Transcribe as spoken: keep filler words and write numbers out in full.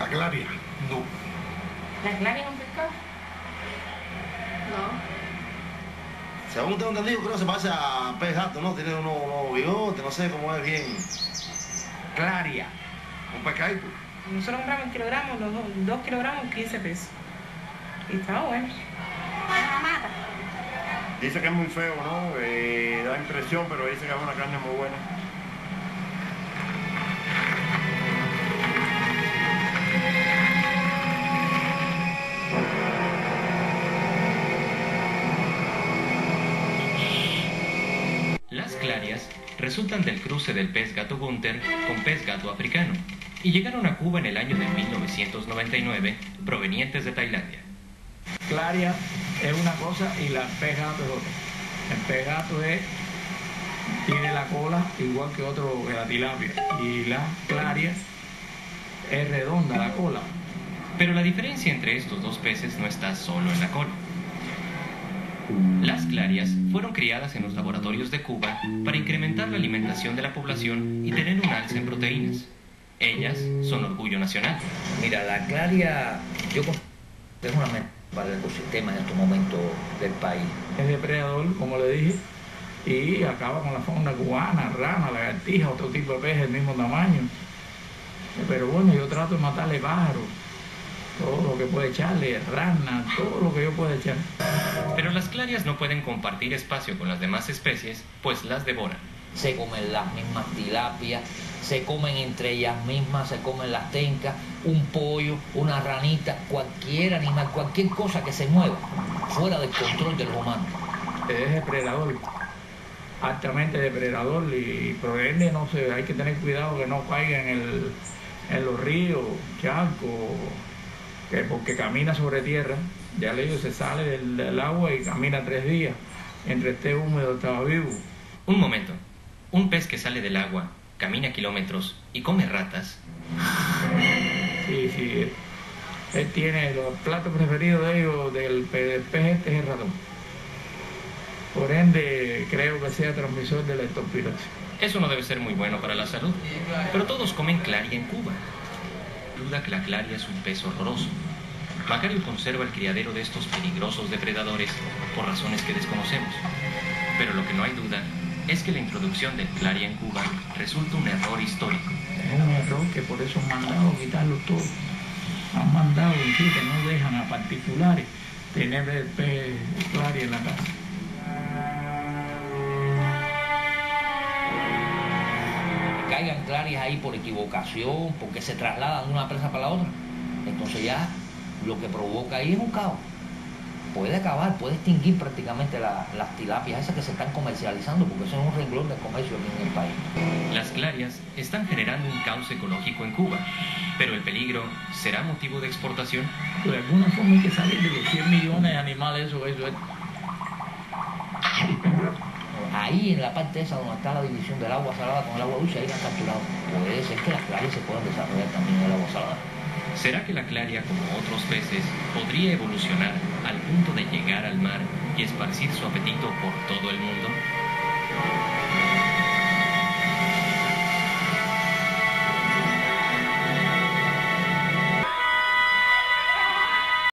claria, no. ¿La claria es un pescado? No. Según tengo entendido, creo que se parece a pez gato, ¿no? Tiene unos, unos bigotes, no sé cómo es bien. Claria, un pescadito. Nosotros compramos en kilogramos, los dos, dos kilogramos, quince pesos. Y estaba bueno. Una mata. Dice que es muy feo, ¿no? Eh, da impresión, pero dice que es una carne muy buena. Las clarias resultan del cruce del pez gato Gunther con pez gato africano y llegaron a Cuba en el año de mil novecientos noventa y nueve provenientes de Tailandia. Claria es una cosa y la pez gato es otra. El pez gato es, tiene la cola igual que otro, que la tilapia, y la claria es redonda la cola. Pero la diferencia entre estos dos peces no está solo en la cola. Las clarias fueron criadas en los laboratorios de Cuba para incrementar la alimentación de la población y tener un alza en proteínas. Ellas son orgullo nacional. Mira, la claria, yo considero que es una amenaza para el ecosistema en estos momentos del país. Es depredador, como le dije, y acaba con la fauna cubana, rana, lagartija, otro tipo de peces del mismo tamaño. Pero bueno, yo trato de matarle pájaros, todo lo que puede echarle, rana, todo lo que yo pueda echar. Pero las clarias no pueden compartir espacio con las demás especies, pues las devoran. Se comen las mismas tilapias, se comen entre ellas mismas, se comen las tencas, un pollo, una ranita, cualquier animal, cualquier cosa que se mueva fuera del control de los humanos. Es depredador, altamente depredador, y por ende no sé, hay que tener cuidado que no caiga en, el, en los ríos, charcos, que porque camina sobre tierra. Ya le digo, se sale del, del agua y camina tres días. Entre esté húmedo estaba vivo. Un momento. Un pez que sale del agua, camina kilómetros y come ratas. Sí, sí. Él tiene los platos preferidos de ellos, del, del pez este es el ratón. Por ende, creo que sea transmisor de la leptospirosis. Eso no debe ser muy bueno para la salud. Pero todos comen claria en Cuba. Duda que la claria es un pez horroroso. Macario conserva el criadero de estos peligrosos depredadores por razones que desconocemos. Pero lo que no hay duda es que la introducción del claria en Cuba resulta un error histórico. Es un error que por eso han mandado quitarlo todo. Han mandado decir que no dejan a particulares tener el pez claria en la casa. Caigan clarias ahí por equivocación, porque se trasladan de una presa para la otra. Entonces ya lo que provoca ahí es un caos. Puede acabar, puede extinguir prácticamente la, las tilapias esas que se están comercializando, porque eso es un renglón del comercio aquí en el país. Las clarias están generando un caos ecológico en Cuba, pero el peligro será motivo de exportación. De alguna forma hay que salir de los cien millones de animales, eso, eso, eso. Ahí en la parte esa donde está la división del agua salada con el agua dulce, ahí la han capturado. Puede ser que las clarias se puedan desarrollar también en el agua salada. ¿Será que la claria, como otros peces, podría evolucionar al punto de llegar al mar y esparcir su apetito por todo el mundo?